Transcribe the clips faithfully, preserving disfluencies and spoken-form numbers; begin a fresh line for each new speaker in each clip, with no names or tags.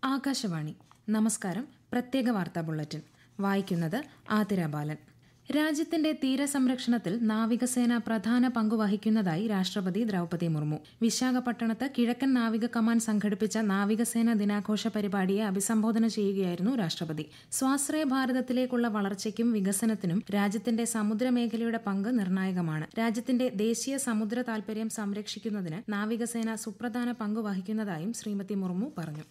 ആകാശവാണി. നമസ്കാരം. പ്രത്യേക വാർത്താ ബുള്ളറ്റിൻ വായിക്കുന്നത് ആതിര ബാലൻ. രാജ്യത്തിന്റെ തീരസംരക്ഷണത്തിൽ നാവികസേന പ്രധാന പങ്കുവഹിക്കുന്നതായി രാഷ്ട്രപതി ദ്രൗപദി മുർമു. വിശാഖപട്ടണത്ത് കിഴക്കൻ നാവിക കമാൻഡ് സംഘടിപ്പിച്ച നാവികസേന ദിനാഘോഷ പരിപാടിയെ അഭിസംബോധന ചെയ്യുകയായിരുന്നു രാഷ്ട്രപതി. സ്വാശ്രയ ഭാരതത്തിലേക്കുള്ള വളർച്ചയ്ക്കും വികസനത്തിനും രാജ്യത്തിന്റെ സമുദ്രമേഖലയുടെ പങ്ക് നിർണായകമാണ്. രാജ്യത്തിന്റെ ദേശീയ സമുദ്ര താൽപര്യം സംരക്ഷിക്കുന്നതിന് നാവികസേന സുപ്രധാന പങ്ക് വഹിക്കുന്നതായും ശ്രീമതി മുർമു പറഞ്ഞു.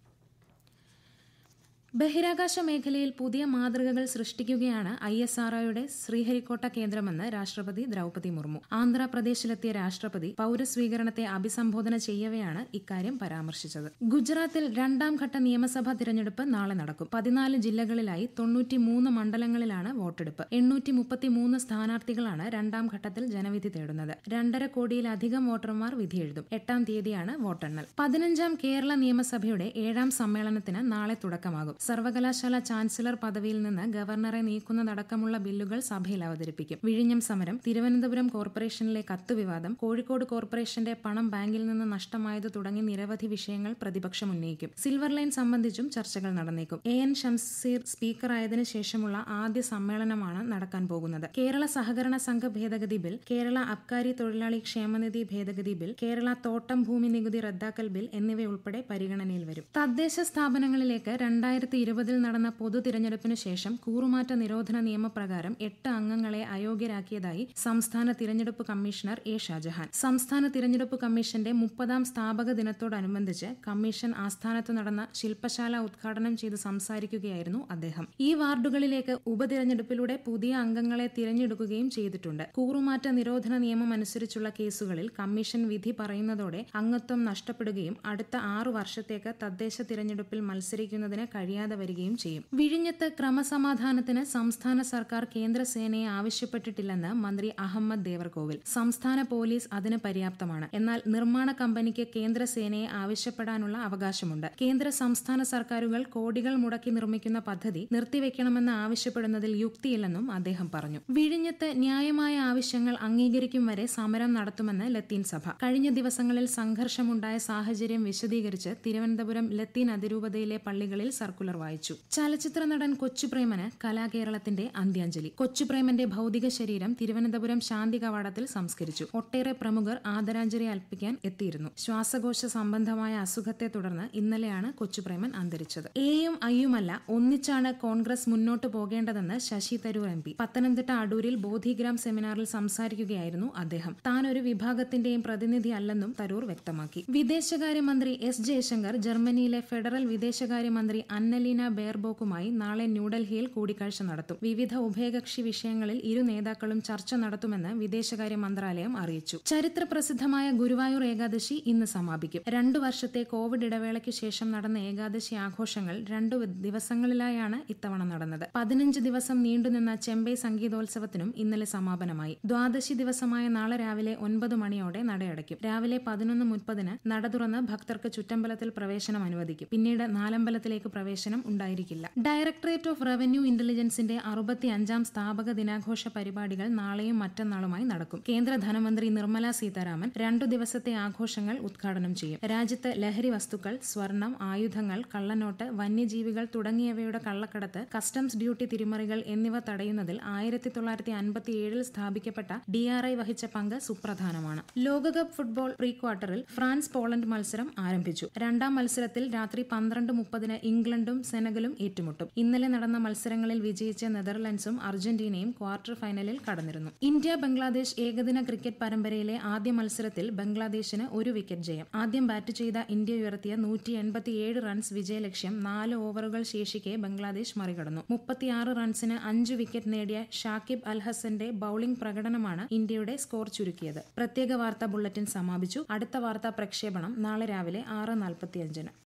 ബഹിരാകാശ മേഖലയിൽ പുതിയ മാതൃകകൾ സൃഷ്ടിക്കുകയാണ് ഐ എസ് ആർ ഒയുടെ ശ്രീഹരിക്കോട്ട കേന്ദ്രമെന്ന് രാഷ്ട്രപതി ദ്രൗപദി മുർമു. ആന്ധ്രാപ്രദേശിലെത്തിയ രാഷ്ട്രപതി പൌരസ്വീകരണത്തെ അഭിസംബോധന ചെയ്യവെയാണ് ഇക്കാര്യം പരാമർശിച്ചത്. ഗുജറാത്തിൽ രണ്ടാം ഘട്ട നിയമസഭാ തിരഞ്ഞെടുപ്പ് നാളെ നടക്കും. പതിനാല് ജില്ലകളിലായി തൊണ്ണൂറ്റിമൂന്ന് മണ്ഡലങ്ങളിലാണ് വോട്ടെടുപ്പ്. എണ്ണൂറ്റി മുപ്പത്തിമൂന്ന് സ്ഥാനാർത്ഥികളാണ് രണ്ടാം ഘട്ടത്തിൽ ജനവിധി തേടുന്നത്. രണ്ടര കോടിയിലധികം വോട്ടർമാർ വിധിയെഴുതും. എട്ടാം തീയതിയാണ് വോട്ടെണ്ണൽ. പതിനഞ്ചാം കേരള നിയമസഭയുടെ ഏഴാം സമ്മേളനത്തിന് നാളെ തുടക്കമാകും. സർവകലാശാല ചാൻസലർ പദവിയിൽ നിന്ന് ഗവർണറെ നീക്കുന്നതടക്കമുള്ള ബില്ലുകൾ സഭയിൽ അവതരിപ്പിക്കും. വിഴിഞ്ഞം സമരം, തിരുവനന്തപുരം കോർപ്പറേഷനിലെ കത്ത് വിവാദം, കോഴിക്കോട് കോർപ്പറേഷന്റെ പണം ബാങ്കിൽ നിന്ന് നഷ്ടമായത് തുടങ്ങി നിരവധി വിഷയങ്ങൾ പ്രതിപക്ഷം ഉന്നയിക്കും. സിൽവർ ലൈൻ സംബന്ധിച്ചും ചർച്ചകൾ നടന്നേക്കും. എ എൻ ഷംസീർ സ്പീക്കറായതിനു ശേഷമുള്ള ആദ്യ സമ്മേളനമാണ് നടക്കാൻ പോകുന്നത്. കേരള സഹകരണ സംഘ ഭേദഗതി ബിൽ, കേരള അബ്കാരി തൊഴിലാളി ക്ഷേമനിധി ഭേദഗതി ബിൽ, കേരള തോട്ടം ഭൂമി നികുതി റദ്ദാക്കൽ ബിൽ എന്നിവയുൾപ്പെടെ പരിഗണനയിൽ വരും. തദ്ദേശ സ്ഥാപനങ്ങളിലേക്ക് രണ്ടായിരത്തി ഇരുപതിൽ നടന്ന പൊതു തിരഞ്ഞെടുപ്പിനു ശേഷം കൂറുമാറ്റ നിരോധന നിയമപ്രകാരം എട്ട് അംഗങ്ങളെ അയോഗ്യരാക്കിയതായി സംസ്ഥാന തിരഞ്ഞെടുപ്പ് കമ്മീഷണർ എ ഷാജഹാൻ. സംസ്ഥാന തിരഞ്ഞെടുപ്പ് കമ്മീഷന്റെ മുപ്പതാം സ്ഥാപക ദിനത്തോടനുബന്ധിച്ച് കമ്മീഷൻ ആസ്ഥാനത്ത് നടന്ന ശില്പശാല ഉദ്ഘാടനം ചെയ്ത് സംസാരിക്കുകയായിരുന്നു അദ്ദേഹം. ഈ വാർഡുകളിലേക്ക് ഉപതിരഞ്ഞെടുപ്പിലൂടെ പുതിയ അംഗങ്ങളെ തിരഞ്ഞെടുക്കുകയും ചെയ്തിട്ടുണ്ട്. കൂറുമാറ്റ നിരോധന നിയമം അനുസരിച്ചുള്ള കേസുകളിൽ കമ്മീഷൻ വിധി പറയുന്നതോടെ അംഗത്വം നഷ്ടപ്പെടുകയും അടുത്ത ആറു വർഷത്തേക്ക് തദ്ദേശ തിരഞ്ഞെടുപ്പിൽ മത്സരിക്കുന്നതിന് കഴിയാതെ വരികയും ചെയ്യും. വിഴിഞ്ഞത്ത് ക്രമസമാധാനത്തിന് സംസ്ഥാന സർക്കാർ കേന്ദ്ര സേനയെ ആവശ്യപ്പെട്ടിട്ടില്ലെന്ന് മന്ത്രി അഹമ്മദ് ദേവർകോവിൽ. സംസ്ഥാന പോലീസ് അതിന് പര്യാപ്തമാണ്. എന്നാൽ നിർമ്മാണ കമ്പനിക്ക് കേന്ദ്ര സേനയെ ആവശ്യപ്പെടാനുള്ള അവകാശമുണ്ട്. കേന്ദ്ര സംസ്ഥാന സർക്കാരുകൾ കോടികൾ മുടക്കി നിർമ്മിക്കുന്ന പദ്ധതി നിർത്തിവെക്കണമെന്ന് ആവശ്യപ്പെടുന്നതിൽ യുക്തിയില്ലെന്നും അദ്ദേഹം പറഞ്ഞു. വിഴിഞ്ഞത്ത് ന്യായമായ ആവശ്യങ്ങൾ അംഗീകരിക്കും വരെ സമരം നടത്തുമെന്ന് ലത്തീൻ സഭ. കഴിഞ്ഞ ദിവസങ്ങളിൽ സംഘർഷമുണ്ടായ സാഹചര്യം വിശദീകരിച്ച് തിരുവനന്തപുരം ലത്തീൻ അതിരൂപതയിലെ പള്ളികളിൽ സർക്കുലർ വായിച്ചു. ചലച്ചിത്ര നടൻ കൊച്ചുപ്രേമന് കലാകേരളത്തിന്റെ അന്ത്യാഞ്ജലി. കൊച്ചുപ്രേമന്റെ ഭൗതിക ശരീരം തിരുവനന്തപുരം ശാന്തി കവാടത്തിൽ സംസ്കരിച്ചു. ഒട്ടേറെ പ്രമുഖർ ആദരാഞ്ജലി അർപ്പിക്കാൻ എത്തിയിരുന്നു. ശ്വാസകോശ സംബന്ധമായ അസുഖത്തെ തുടർന്ന് ഇന്നലെയാണ് കൊച്ചുപ്രേമൻ അന്തരിച്ചത്. എയും ഐയുമല്ല, ഒന്നിച്ചാണ് കോൺഗ്രസ് മുന്നോട്ട് പോകേണ്ടതെന്ന് ശശി തരൂർ എം പി. പത്തനംതിട്ട അടൂരിൽ ബോധിഗ്രാം സെമിനാറിൽ സംസാരിക്കുകയായിരുന്നു അദ്ദേഹം. താൻ ഒരു വിഭാഗത്തിന്റെയും പ്രതിനിധി അല്ലെന്നും തരൂർ വ്യക്തമാക്കി. വിദേശകാര്യമന്ത്രി എസ് ജയശങ്കർ ജർമ്മനിയിലെ ഫെഡറൽ വിദേശകാര്യമന്ത്രി അന്നലീന ബെയർബോക്കുമായി നാളെ ന്യൂഡൽഹിയിൽ കൂടിക്കാഴ്ച നടത്തും. വിവിധ ഉഭയകക്ഷി വിഷയങ്ങളിൽ ഇരു നേതാക്കളും ചർച്ച നടത്തുമെന്ന് വിദേശകാര്യ മന്ത്രാലയം അറിയിച്ചു. ചരിത്ര പ്രസിദ്ധമായ ഗുരുവായൂർ ഏകാദശി ഇന്ന് സമാപിക്കും. രണ്ടു വർഷത്തെ കോവിഡ് ഇടവേളയ്ക്ക് ശേഷം നടന്ന ഏകാദശി ആഘോഷങ്ങൾ രണ്ടു ദിവസങ്ങളിലായാണ് ഇത്തവണ നടന്നത്. പതിനഞ്ച് ദിവസം നീണ്ടുനിന്ന ചെമ്പൈ സംഗീതോത്സവത്തിനും ഇന്നലെ സമാപനമായി. ദ്വാദശി ദിവസമായ നാളെ രാവിലെ ഒൻപത് മണിയോടെ നടയടയ്ക്കും. രാവിലെ പതിനൊന്ന് മുപ്പതിന് നട തുറന്ന് ഭക്തർക്ക് ചുറ്റമ്പലത്തിൽ പ്രവേശനം അനുവദിക്കും. പിന്നീട് നാലമ്പലത്തിലേക്ക് പ്രവേശനം ഉണ്ടായിരിക്കില്ല. ഡയറക്ടറേറ്റ് ഓഫ് റവന്യൂ ഇന്റലിജൻസിന്റെ അറുപത്തിയഞ്ചാം സ്ഥാപക ദിനാഘോഷ പരിപാടികൾ നാളെയും മറ്റന്നാളുമായി നടക്കും. കേന്ദ്ര ധനമന്ത്രി നിർമ്മല സീതാരാമൻ രണ്ടു ദിവസത്തെ ആഘോഷങ്ങൾ ഉദ്ഘാടനം ചെയ്യും. രാജ്യത്ത് ലഹരി വസ്തുക്കൾ, സ്വർണം, ആയുധങ്ങൾ, കള്ളനോട്ട്, വന്യജീവികൾ തുടങ്ങിയവയുടെ കള്ളക്കടത്ത്, കസ്റ്റംസ് ഡ്യൂട്ടി തിരിമറികൾ എന്നിവ തടയുന്നതിൽ ആയിരത്തി തൊള്ളായിരത്തി അൻപത്തിയേഴിൽ സ്ഥാപിക്കപ്പെട്ട ഡി ആർ ഐ വഹിച്ച പങ്ക് സുപ്രധാനമാണ്. ലോകകപ്പ് ഫുട്ബോൾ പ്രീ ക്വാർട്ടറിൽ ഫ്രാൻസ് പോളണ്ട് മത്സരം ആരംഭിച്ചു. രണ്ടാം മത്സരത്തിൽ രാത്രി പന്ത്രണ്ട് മുപ്പതിന് ഇംഗ്ലണ്ടും സെനഗലും ഏറ്റുമുട്ടും. ഇന്നലെ നടന്ന മത്സരങ്ങളിൽ വിജയിച്ച നെതർലൻഡ്സും അർജന്റീനയും ക്വാർട്ടർ ഫൈനലിൽ കടന്നിരുന്നു. ഇന്ത്യ ബംഗ്ലാദേശ് ഏകദിന ക്രിക്കറ്റ് പരമ്പരയിലെ ആദ്യ മത്സരത്തിൽ ബംഗ്ലാദേശിന് ഒരു വിക്കറ്റ് ജയം. ആദ്യം ബാറ്റ് ചെയ്ത ഇന്ത്യ ഉയർത്തിയ നൂറ്റി എൺപത്തിയേഴ് റൺസ് വിജയലക്ഷ്യം നാല് ഓവറുകൾ ശേഷിക്കെ ബംഗ്ലാദേശ് മറികടന്നു. മുപ്പത്തിയാറ് റൺസിന് അഞ്ച് വിക്കറ്റ് നേടിയ ഷാക്കിബ് അൽ ഹസന്റെ ബൌളിംഗ് പ്രകടനമാണ് ഇന്ത്യയുടെ സ്കോർ ചുരുക്കിയത്. പ്രത്യേക വാർത്താ ബുള്ളറ്റിൻ സമാപിച്ചു. അടുത്ത വാർത്താ പ്രക്ഷേപണം നാളെ രാവിലെ ആറ് നാൽപ്പത്തിയഞ്ചിന്.